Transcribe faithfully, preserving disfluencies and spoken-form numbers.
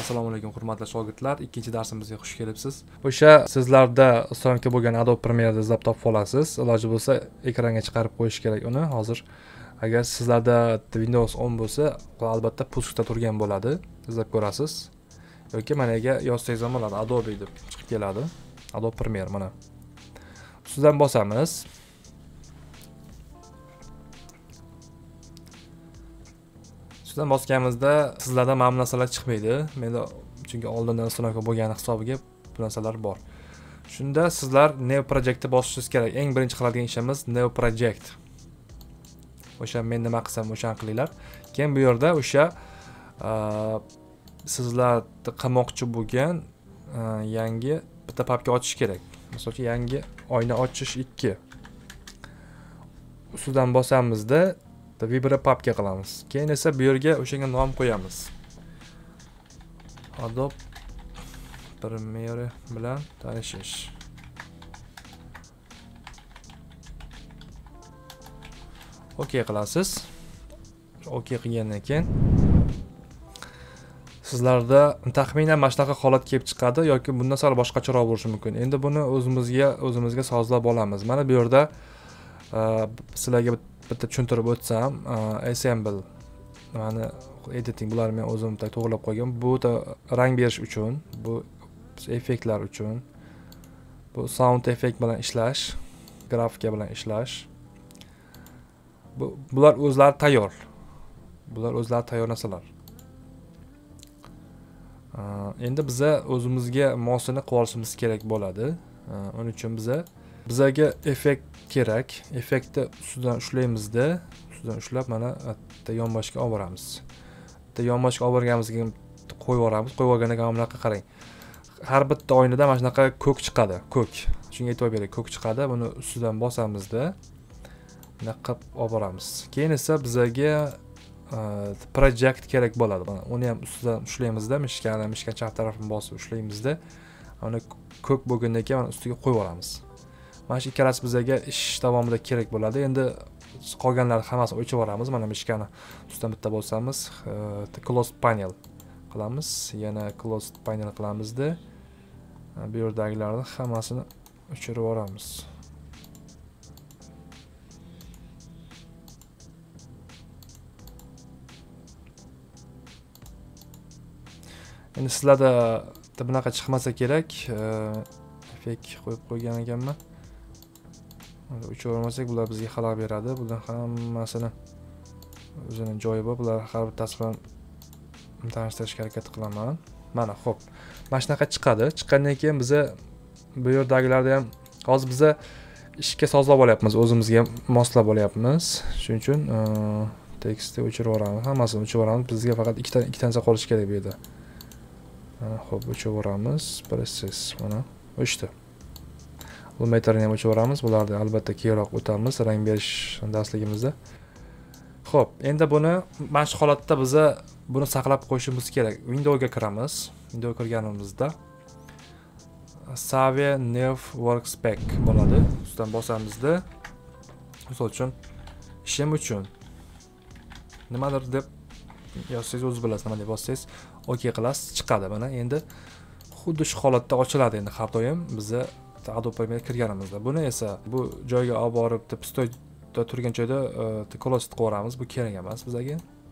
Assalomu alaykum hurmatli shogirdlar, ikkinchi darsimizga xush kelibsiz. O'sha sizlarda isyonka bo'lgan Adobe Premiera'da izlab topib olasiz. Iloji bo'lsa ekranga chiqarib qo'yish kerak uni. Hozir agar sizlarda Windows o'n bo'lsa, albatta puskda turgan bo'ladi. Izlab ko'rasiz. Yoki mana yerga yozsangiz ham bo'ladi, Adobe deb chiqib keladi. Adobe Premiere mana. Ustidan bosamiz. Ustidan bosganimizda sizlarda mana bu narsalar chiqmaydi. Menda chunki oldindan isyonka bo'lgani hisobiga bu narsalar bor. Shunda sizlar New Projectni bosishingiz kerak. Eng birinchi qiladigan ishimiz New Project. O'sha men nima qilsam o'shani qilinglar. Keyin bu yerda o'sha sizlar qilmoqchi bo'lgan yangi bitta papka ochish kerak. Masalan, yangi oyna ochish ikki. Ustidan bosamizda Vibre papka qilamiz. Keyin esa bu yerga o'shanga nom qo'yamiz. Adobe Premiere bilan tanishish. OK qilasiz. OK qilgandan keyin sizlarda taxminan mana shunaqa holat kelib chiqadi yoki bundan sal boshqacharoq bo'lishi mumkin. Endi buni o'zimizga o'zimizga sozlab olamiz. Mana bu yerda sizlarga bitta tushuntirib o'tsam, assemble mana editing bularni men o'zim to'g'rilab qo'ygan. Bu da rang berish uchun, bu effektlar uchun, bu sound effekt bilan ishlash, grafika bilan ishlash. Bu bular o'zlari tayyor. Bular o'zlari tayyor narsalar. Endi biza o'zimizga mosini qilib olishimiz kerak bo'ladi. Uning uchun biza bizga effekt kerak. Effektni ustidan ushlaymiz-da, ustidan ushlab mana bitta yonboshga olib boramiz. Bitta yonboshga olib borganimizdan keyin qo'yib yuboramiz. Qo'yib olgandan keyin bunaqa qarang. Har bitta oynada mana shunaqa ko'k chiqadi, ko'k. Shunga aytib beraylik, ko'k chiqadi. Buni ustidan bosamizda bunaqa qilib olib boramiz. Keyin esa bizga project kerak bo'ladi. Mana uni ham ustidan ushlaymiz-da, mishkani, mishkan chap tarafini bosib ushlaymiz-da. Uni ko'k bo'lgandan keyin mana ustiga qo'yib yuboramiz. Mana shu ikkalasi bizga ish davomida kerak bo'ladi. Endi qolganlari hammasini o'chirib yuboramiz. Mana mishkani ustidan bitta bosamiz, closed panel qilamiz. Yana closed panel qilamizda. Bu yerdagilarni hammasini o'chirib yuboramiz. Endi sizlarda bunaqa chiqmasa kerak, effekt qo'yib qo'ygan ekanman. O'chirib olmasak bular bizga xalal beradi. Bular hammasini o'zining joyi bor. Bular har bittasi bilan tanishtirishga harakat qilaman. Mana, xo'p. Mana shunaqa chiqadi. Chiqqandan keyin biz bu yerdagilarni ham hozir biz ishga sozlab olyapmiz, o'zimizga moslab olyapmiz. Shuning uchun tekstni o'chirib yuboramiz. Hammasini o'chirib yuboramiz. Bizga faqat ikkita ikkita narsa qolishi kerak bu yerda. Xo'p, o'chirib yuboramiz. Process mana o'chdi. Bu metrni ham o'chirib yuboramiz. Bularni albatta keyinroq o'tamiz rang berish darsligimizda. Xo'p, endi buni mana shu holatda biz buni saqlab qo'yishimiz kerak. Windowsga kiramiz. Windowsga kirganimizda Save New Workspace bo'ladi. Ustidan bosamizda misol uchun ishim uchun nimadir deb yozsangiz o'zingiz bilasiz, nima deb bossangiz OK qilasiz, chiqadi. Mana endi xuddi shu holatda ochiladi endi har doim biz Adobe Premiere kirganimizda. Buni esa bu joyga olib borib, stoyda turgan joyda close qilib yuboramiz. Bu kerak emas bizga.